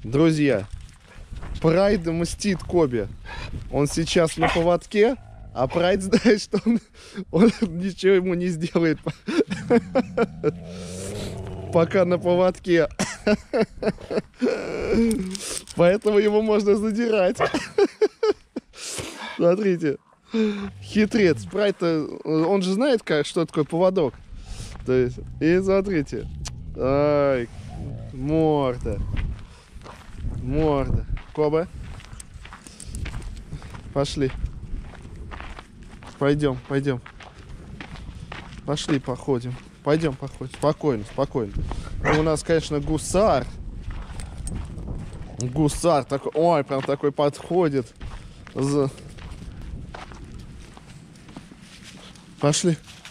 Друзья, Прайд мстит Коби. Он сейчас на поводке, а Прайд знает, что он ничего ему не сделает, пока на поводке. Поэтому его можно задирать. Смотрите. Хитрец. Прайд-то, он же знает, что такое поводок. То есть, и смотрите. Ай, морда. Морда. Коба. Пошли. Пойдем, пойдем. Пошли, походим. Пойдем, походим. Спокойно, спокойно. Ну, у нас, конечно, гусар. Гусар такой. Ой, прям такой подходит. Пошли.